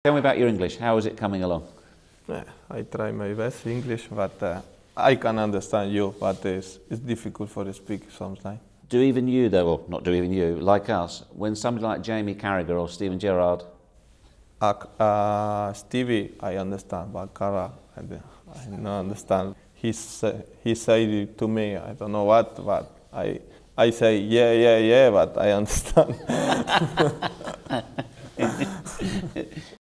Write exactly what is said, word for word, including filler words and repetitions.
Tell me about your English. How is it coming along? Yeah, I try my best English, but uh, I can understand you, but it's, it's difficult for to speak sometimes. Do even you, though, or not do even you, like us, when somebody like Jamie Carragher or Steven Gerrard? Uh, uh, Stevie, I understand, but Cara, I, I don't understand. He, say, he said it to me, I don't know what, but I, I say, yeah, yeah, yeah, but I understand.